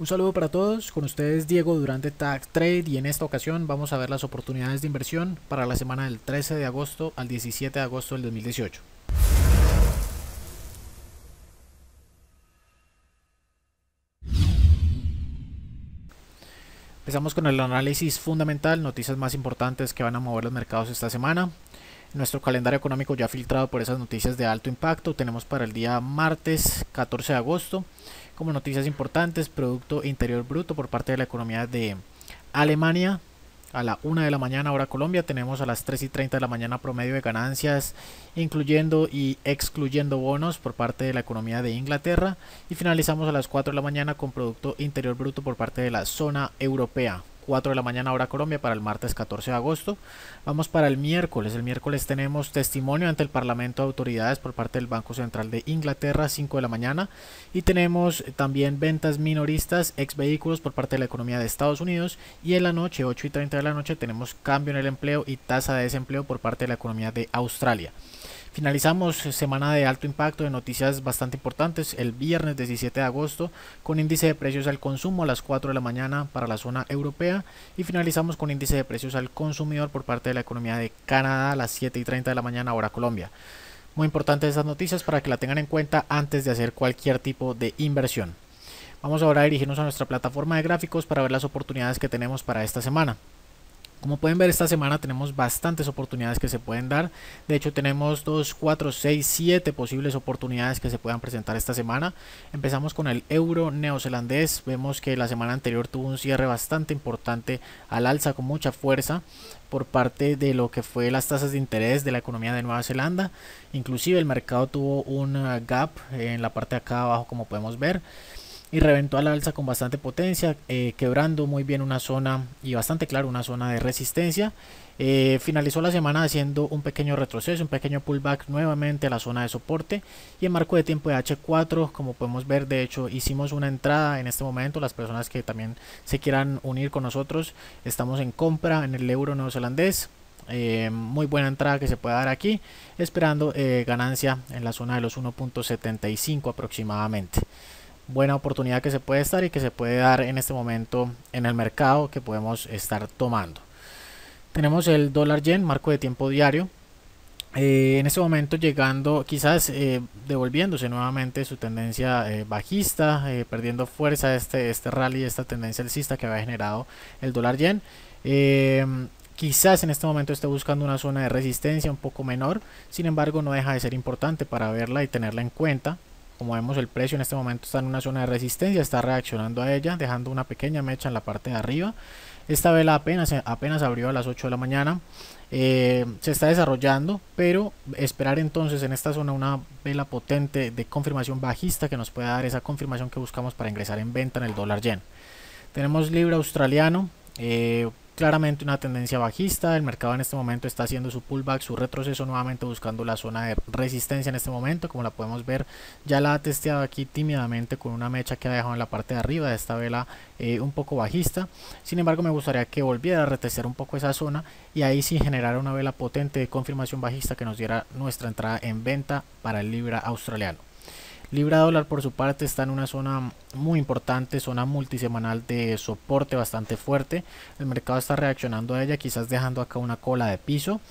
Un saludo para todos, con ustedes Diego Durán de Tag Trade y en esta ocasión vamos a ver las oportunidades de inversión para la semana del 13 de agosto al 17 de agosto del 2018. Empezamos con el análisis fundamental, noticias más importantes que van a mover los mercados esta semana. Nuestro calendario económico ya filtrado por esas noticias de alto impacto. Tenemos para el día martes 14 de agosto como noticias importantes Producto Interior Bruto por parte de la economía de Alemania. A la 1 de la mañana hora Colombia tenemos a las 3:30 de la mañana promedio de ganancias incluyendo y excluyendo bonos por parte de la economía de Inglaterra y finalizamos a las 4 de la mañana con Producto Interior Bruto por parte de la zona europea. 4 de la mañana hora Colombia para el martes 14 de agosto. Vamos para el miércoles. El miércoles tenemos testimonio ante el Parlamento de Autoridades por parte del Banco Central de Inglaterra, 5 de la mañana. Y tenemos también ventas minoristas ex vehículos por parte de la economía de Estados Unidos. Y en la noche, 8:30 de la noche, tenemos cambio en el empleo y tasa de desempleo por parte de la economía de Australia. Finalizamos semana de alto impacto de noticias bastante importantes el viernes 17 de agosto con índice de precios al consumo a las 4 de la mañana para la zona europea y finalizamos con índice de precios al consumidor por parte de la economía de Canadá a las 7:30 de la mañana hora Colombia. Muy importantes estas noticias para que la tengan en cuenta antes de hacer cualquier tipo de inversión. Vamos ahora a dirigirnos a nuestra plataforma de gráficos para ver las oportunidades que tenemos para esta semana. Como pueden ver, esta semana tenemos bastantes oportunidades que se pueden dar. De hecho, tenemos 2, 4, 6, 7 posibles oportunidades que se puedan presentar esta semana. Empezamos con el euro neozelandés. Vemos que la semana anterior tuvo un cierre bastante importante al alza con mucha fuerza por parte de lo que fue las tasas de interés de la economía de Nueva Zelanda. Inclusive el mercado tuvo un gap en la parte de acá abajo, como podemos ver, y reventó al alza con bastante potencia, quebrando muy bien una zona y bastante claro una zona de resistencia. Finalizó la semana haciendo un pequeño retroceso, un pequeño pullback nuevamente a la zona de soporte y en marco de tiempo de H4, como podemos ver, de hecho hicimos una entrada en este momento. Las personas que también se quieran unir con nosotros, estamos en compra en el euro neozelandés. Muy buena entrada que se puede dar aquí, esperando ganancia en la zona de los 1.75 aproximadamente. Buena oportunidad que se puede estar y que se puede dar en este momento en el mercado que podemos estar tomando. Tenemos el dólar yen, marco de tiempo diario, en este momento llegando, quizás devolviéndose nuevamente su tendencia bajista, perdiendo fuerza este rally, esta tendencia alcista que había generado el dólar yen. Quizás en este momento esté buscando una zona de resistencia un poco menor, sin embargo no deja de ser importante para verla y tenerla en cuenta. Como vemos, el precio en este momento está en una zona de resistencia, está reaccionando a ella, dejando una pequeña mecha en la parte de arriba. Esta vela apenas abrió a las 8 de la mañana, se está desarrollando, pero esperar entonces en esta zona una vela potente de confirmación bajista que nos pueda dar esa confirmación que buscamos para ingresar en venta en el dólar yen. Tenemos libra australiano, claramente una tendencia bajista. El mercado en este momento está haciendo su pullback, su retroceso, nuevamente buscando la zona de resistencia en este momento. Como la podemos ver, ya la ha testeado aquí tímidamente con una mecha que ha dejado en la parte de arriba de esta vela un poco bajista. Sin embargo, me gustaría que volviera a retestear un poco esa zona y ahí sí generara una vela potente de confirmación bajista que nos diera nuestra entrada en venta para el libra australiano. Libra dólar por su parte está en una zona muy importante, zona multisemanal de soporte bastante fuerte. El mercado está reaccionando a ella, quizás dejando acá una cola de piso.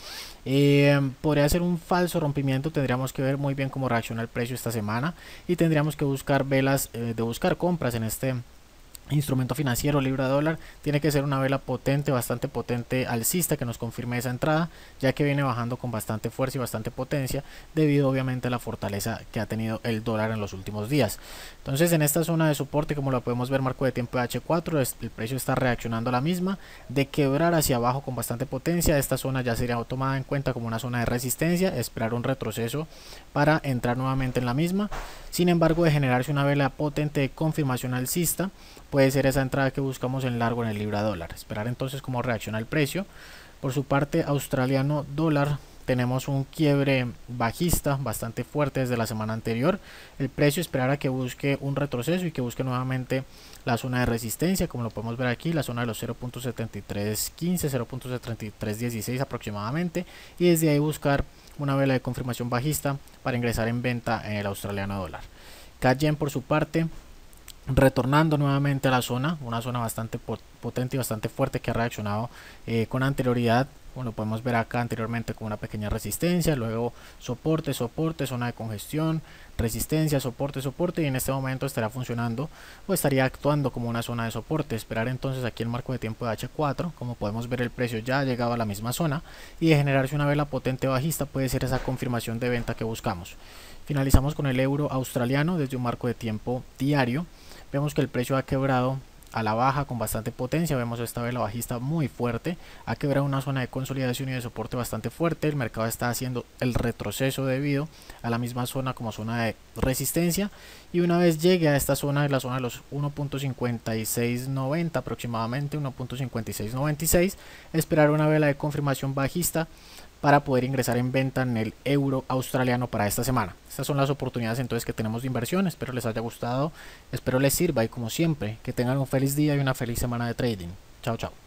Podría ser un falso rompimiento, tendríamos que ver muy bien cómo reacciona el precio esta semana y tendríamos que buscar velas de buscar compras en este instrumento financiero. Libra dólar tiene que ser una vela potente, bastante potente alcista que nos confirme esa entrada, ya que viene bajando con bastante fuerza y bastante potencia debido obviamente a la fortaleza que ha tenido el dólar en los últimos días. Entonces en esta zona de soporte, como lo podemos ver, marco de tiempo de H4, el precio está reaccionando a la misma. De quebrar hacia abajo con bastante potencia, esta zona ya sería tomada en cuenta como una zona de resistencia, esperar un retroceso para entrar nuevamente en la misma. Sin embargo, de generarse una vela potente de confirmación alcista, puede ser esa entrada que buscamos en largo en el libra dólar. Esperar entonces cómo reacciona el precio. Por su parte, australiano dólar, tenemos un quiebre bajista bastante fuerte desde la semana anterior. El precio esperar a que busque un retroceso y que busque nuevamente la zona de resistencia, como lo podemos ver aquí, la zona de los 0.7315, 0.7316 aproximadamente, y desde ahí buscar una vela de confirmación bajista para ingresar en venta en el australiano dólar. CAD Yen por su parte retornando nuevamente a la zona, una zona bastante potente y bastante fuerte que ha reaccionado con anterioridad. Como lo podemos ver acá anteriormente con una pequeña resistencia, luego soporte, soporte, zona de congestión, resistencia, soporte, soporte, y en este momento estará funcionando o estaría actuando como una zona de soporte. Esperar entonces aquí el marco de tiempo de H4. Como podemos ver, el precio ya ha llegado a la misma zona y de generarse una vela potente bajista puede ser esa confirmación de venta que buscamos. Finalizamos con el euro australiano desde un marco de tiempo diario. Vemos que el precio ha quebrado a la baja con bastante potencia. Vemos esta vela bajista muy fuerte, ha quebrado una zona de consolidación y de soporte bastante fuerte. El mercado está haciendo el retroceso debido a la misma zona como zona de resistencia, y una vez llegue a esta zona, de la zona de los 1.5690 aproximadamente, 1.5696, esperar una vela de confirmación bajista para poder ingresar en venta en el euro australiano para esta semana. Estas son las oportunidades entonces que tenemos de inversión. Espero les haya gustado, espero les sirva, y como siempre, que tengan un feliz día y una feliz semana de trading. Chao, chao.